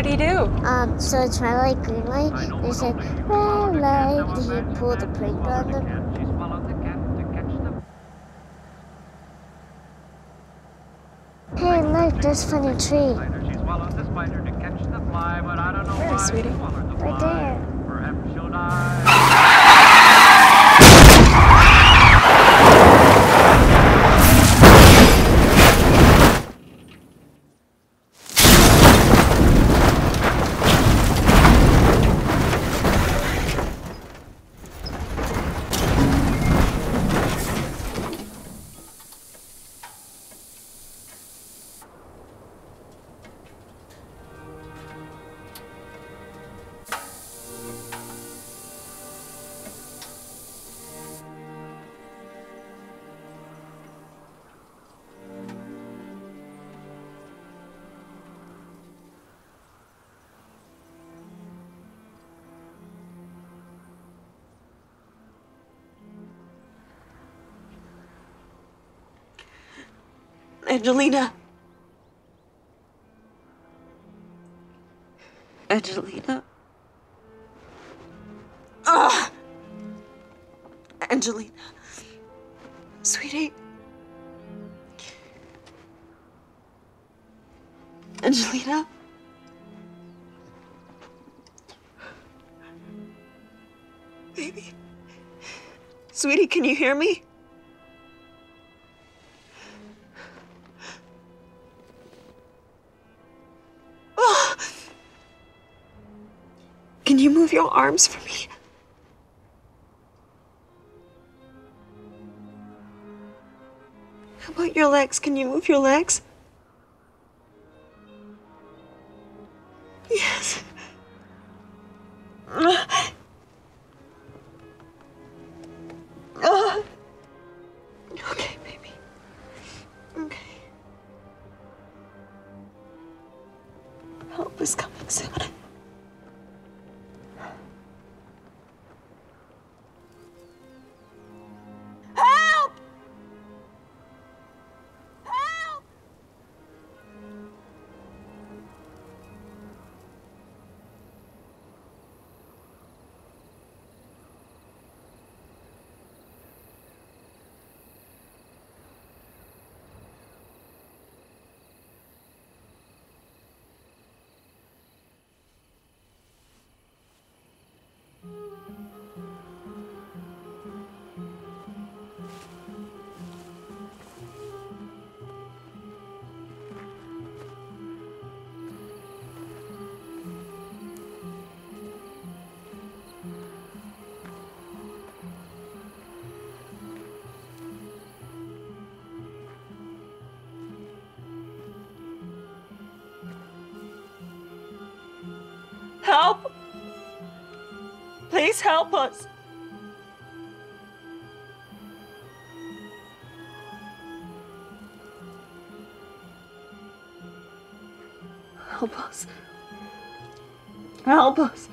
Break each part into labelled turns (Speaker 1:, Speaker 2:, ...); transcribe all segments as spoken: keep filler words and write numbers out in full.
Speaker 1: What'd he do?
Speaker 2: Um, so it's red light, green light. They said, red light. He pulled the prank on them. Hey, look, there's a funny tree.
Speaker 1: Where is sweetie?
Speaker 2: Right there.
Speaker 3: Angelina. Angelina. Ugh! Angelina. Sweetie. Angelina. Baby. Sweetie, can you hear me? Oh. Can you move your arms for me? How about your legs? Can you move your legs? Yes. Uh. Uh. Okay, baby. Okay. Help is coming soon. Help! Help! Help! Please help us. Help us. Help us.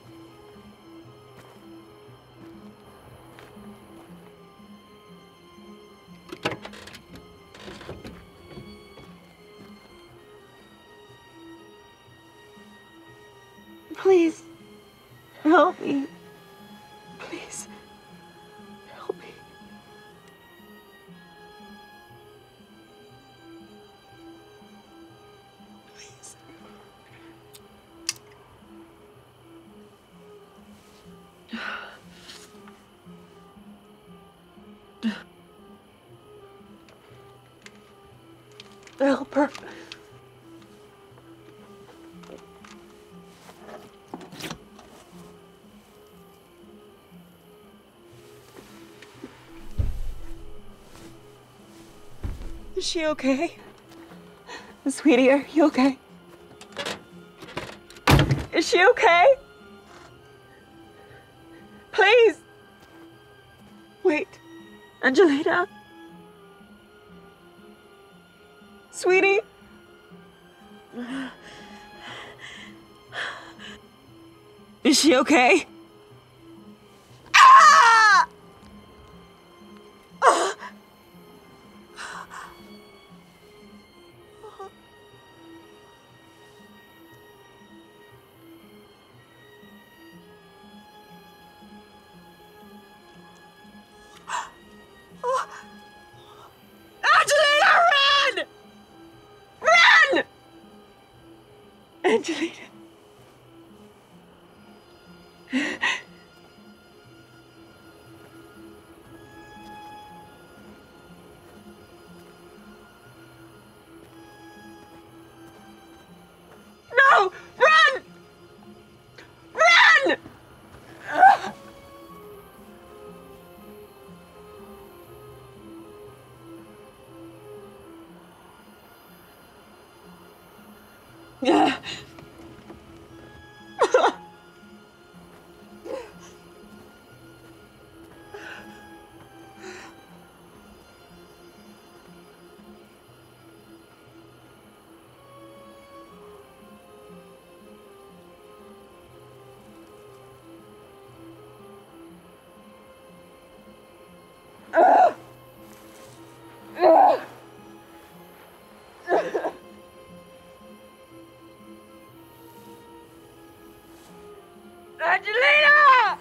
Speaker 3: Please, help me. Please, help me. Please. Help her. Is she okay? Sweetie, are you okay? Is she okay? Please! Wait, Angelina? Sweetie? Is she okay? Ah! Ah! Angelina, run! Run! Angelina. No! Run! Run! Yeah. Angelina!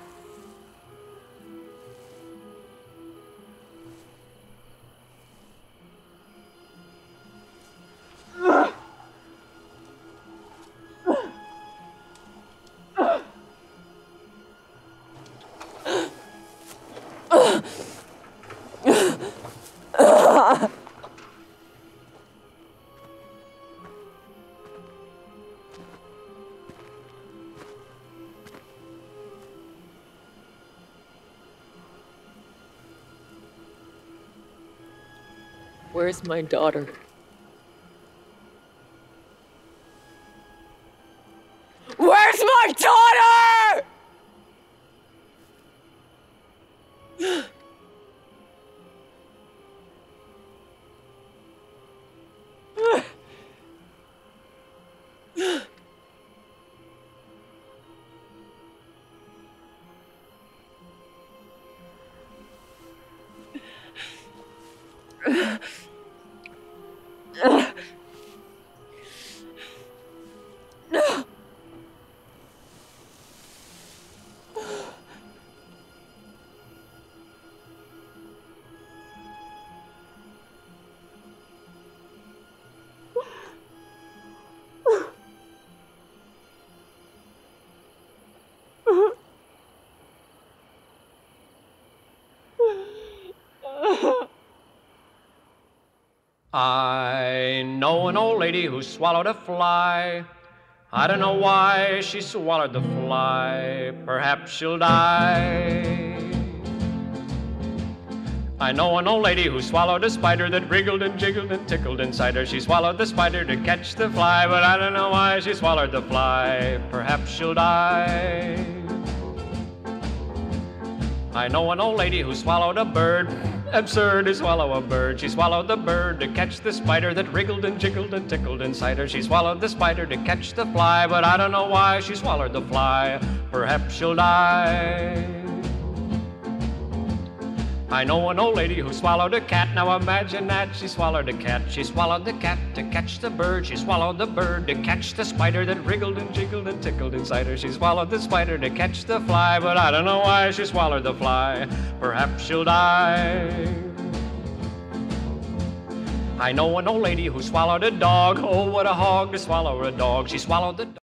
Speaker 1: Where's my daughter? Where's my daughter?
Speaker 4: I know an old lady who swallowed a fly. I don't know why she swallowed the fly. Perhaps she'll die. I know an old lady who swallowed a spider that wriggled and jiggled and tickled inside her. She swallowed the spider to catch the fly, but I don't know why she swallowed the fly. Perhaps she'll die. I know an old lady who swallowed a bird. Absurd to swallow a bird. She swallowed the bird to catch the spider that wriggled and jiggled and tickled inside her. She swallowed the spider to catch the fly, but I don't know why she swallowed the fly. Perhaps she'll die. I know an old lady who swallowed a cat. Now imagine that. She swallowed a cat. She swallowed the cat to catch the bird. She swallowed the bird to catch the spider that wriggled and jiggled and tickled inside her. She swallowed the spider to catch the fly, but I don't know why she swallowed the fly. Perhaps she'll die. I know an old lady who swallowed a dog. Oh, what a hog to swallow a dog. She swallowed the dog.